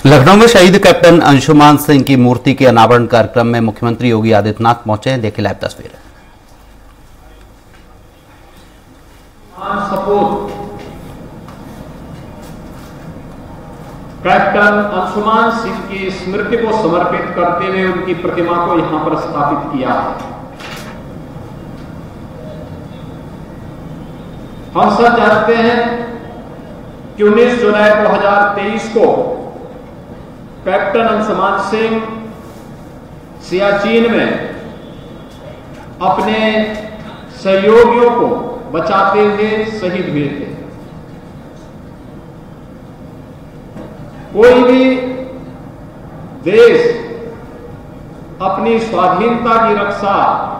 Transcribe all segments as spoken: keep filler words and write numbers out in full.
लखनऊ में शहीद कैप्टन अंशुमान सिंह की मूर्ति के अनावरण कार्यक्रम में मुख्यमंत्री योगी आदित्यनाथ पहुंचे। देखे लाइव तस्वीर। कैप्टन अंशुमान सिंह की स्मृति को समर्पित करते हुए उनकी प्रतिमा को यहां पर स्थापित किया है। हम सब जानते हैं कि उन्नीस जुलाई दो हज़ार तेईस को कैप्टन अंशुमान सिंह सियाचिन में अपने सहयोगियों को बचाते हुए शहीद हुए थे। कोई भी देश अपनी स्वाधीनता की रक्षा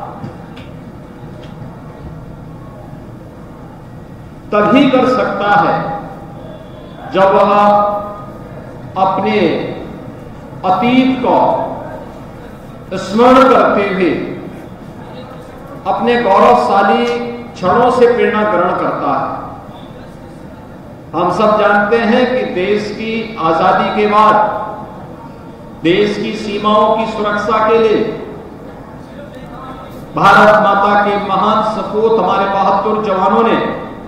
तभी कर सकता है जब वह अपने अतीत को स्मरण करते हुए अपने गौरवशाली क्षणों से प्रेरणा ग्रहण करता है। हम सब जानते हैं कि देश की आजादी के बाद देश की सीमाओं की सुरक्षा के लिए भारत माता के महान सपूत हमारे बहादुर जवानों ने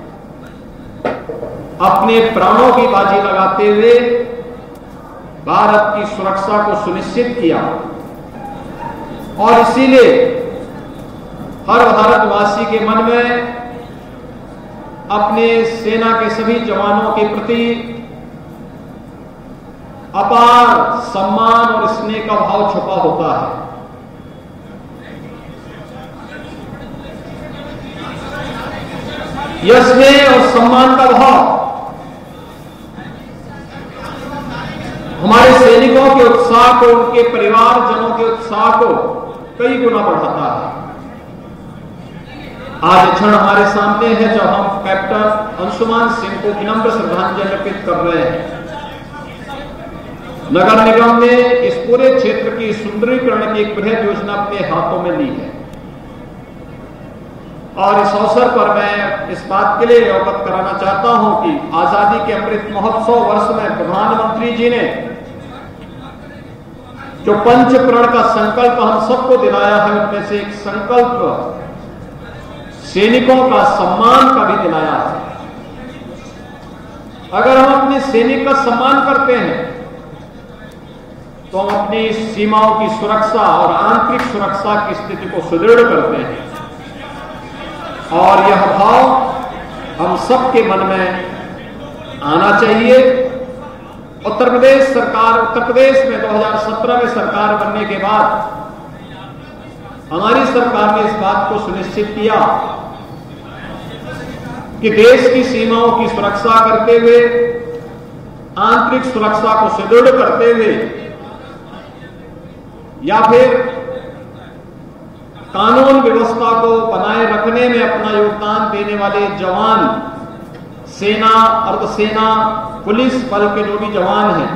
अपने प्राणों की बाजी लगाते हुए भारत की सुरक्षा को सुनिश्चित किया और इसीलिए हर भारतवासी के मन में अपने सेना के सभी जवानों के प्रति अपार सम्मान और स्नेह का भाव छुपा होता है। यह स्नेह और सम्मान का भाव हमारे सैनिकों के उत्साह को, उनके परिवारजनों के उत्साह को कई गुना बढ़ाता है। आज क्षण हमारे सामने है जब हम कैप्टन अंशुमान सिंह को विनम्र श्रद्धांजलि अर्पित कर रहे हैं। नगर निगम ने इस पूरे क्षेत्र की सुंदरीकरण की एक बृहद योजना अपने हाथों में ली है और इस अवसर पर मैं इस बात के लिए अवगत कराना चाहता हूं कि आजादी के अमृत महोत्सव वर्ष में प्रधानमंत्री जी ने जो पंच प्रण का संकल्प हम सबको दिलाया है, उनमें से एक संकल्प सैनिकों का सम्मान का भी दिलाया है। अगर हम अपने सैनिक का सम्मान करते हैं तो हम अपनी सीमाओं की सुरक्षा और आंतरिक सुरक्षा की स्थिति को सुदृढ़ करते हैं और यह भाव हम सबके मन में आना चाहिए। उत्तर प्रदेश सरकार उत्तर प्रदेश में दो हज़ार सत्रह में सरकार बनने के बाद हमारी सरकार ने इस बात को सुनिश्चित किया कि देश की सीमाओं की सुरक्षा करते हुए, आंतरिक सुरक्षा को सुदृढ़ करते हुए या फिर कानून व्यवस्था को बनाए रखने में अपना योगदान देने वाले जवान, सेना, अर्धसेना, पुलिस बल के जो भी जवान हैं,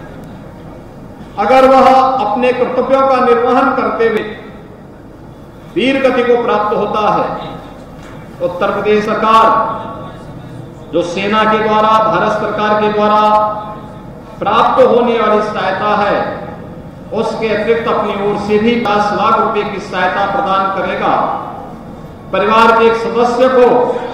अगर वह अपने कर्तव्यों का निर्वहन करते हुए वीर गति को प्राप्त होता है, उत्तर प्रदेश सरकार जो सेना के द्वारा, भारत सरकार के द्वारा प्राप्त होने वाली सहायता है, उसके अतिरिक्त अपनी ओर से भी दस लाख रुपए की सहायता प्रदान करेगा। परिवार के एक सदस्य को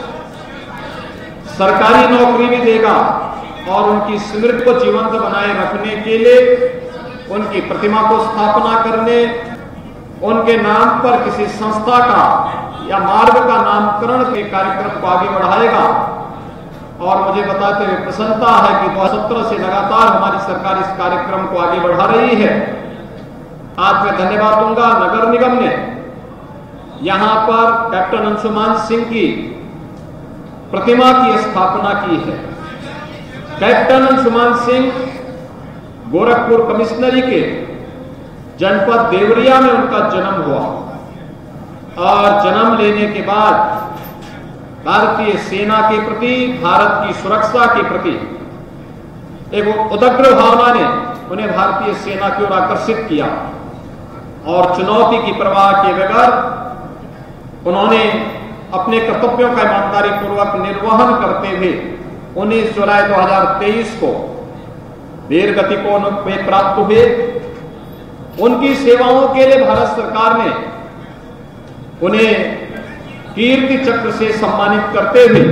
सरकारी नौकरी भी देगा और उनकी स्मृति को जीवंत बनाए रखने के लिए उनकी प्रतिमा को स्थापना करने, उनके नाम पर किसी संस्था का या मार्ग का नामकरण के कार्यक्रम को आगे बढ़ाएगा। और मुझे बताते हुए प्रसन्नता है कि दो हज़ार सत्रह से लगातार हमारी सरकार इस कार्यक्रम को आगे बढ़ा रही है। आज मैं धन्यवाद दूंगा नगर निगम ने यहां पर कैप्टन अंशुमान सिंह की प्रतिमा की स्थापना की है। कैप्टन अंशुमान सिंह गोरखपुर कमिश्नरी के जनपद देवरिया में उनका जन्म हुआ और जन्म लेने के बाद भारतीय सेना के प्रति, भारत की सुरक्षा के प्रति एक उदग्र भावना ने उन्हें भारतीय सेना की ओर आकर्षित किया और चुनौती की परवाह किए बगैर उन्होंने अपने कर्तव्यों का ईमानदारी पूर्वक निर्वहन करते हुए उन्नीस जुलाई दो हज़ार तेईस को वीर गति को उन्हें प्राप्त हुए। उनकी सेवाओं के लिए भारत सरकार ने उन्हें कीर्ति चक्र से सम्मानित करते हुए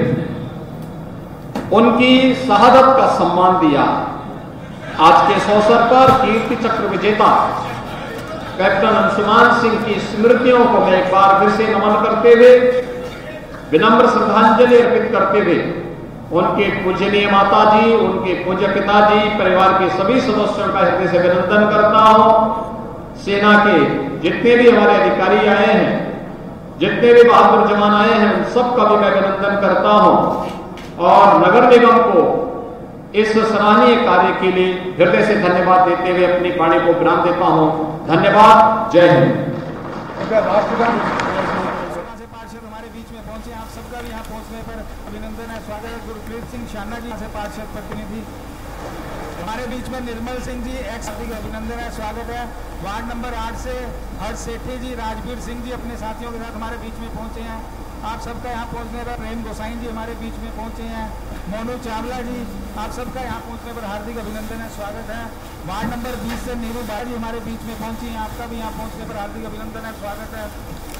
उनकी शहादत का सम्मान दिया। आज के इस अवसर पर कीर्ति चक्र विजेता कैप्टन अंशुमान सिंह की स्मृतियों को मैं एक बार फिर से नमन करते हुए विनम्र श्रद्धांजलि अर्पित करते हुए उनके पूजनीय माता जी, उनके पूज्य पिताजी, परिवार के सभी सदस्यों का हृदय से अभिनंदन करता हूं। सेना के जितने भी हमारे अधिकारी आए हैं, जितने भी बहादुर जवान आए हैं, उन सबका भी मैं अभिनंदन करता हूं और नगर निगम को इस सराहनीय कार्य के लिए हृदय से धन्यवाद देते हुए अपनी वाणी को विराम देता हूं। धन्यवाद। जय हिंद। पार्षद हमारे बीच में पहुंचे, आप सबका भी यहाँ पहुंचने पर अभिनंदन है, स्वागत है। गुरप्रीत सिंह शाना जी से पार्षद प्रतिनिधि हमारे बीच में, निर्मल सिंह जी एक्स हार्दिक अभिनंदन है, स्वागत है। वार्ड नंबर आठ से हर्ष सेठी जी, राजवीर सिंह जी अपने साथियों के साथ हमारे बीच में पहुंचे हैं। आप सबका यहाँ पहुंचने पर प्रेम गोसाई जी हमारे बीच में पहुंचे हैं। मोनू चावला जी, आप सबका यहाँ पहुंचने पर हार्दिक अभिनंदन है, स्वागत है। वार्ड नंबर बीस से नीरू बाई जी हमारे बीच में पहुंची हैं, आपका भी यहाँ पहुंचने पर हार्दिक अभिनंदन है, स्वागत है।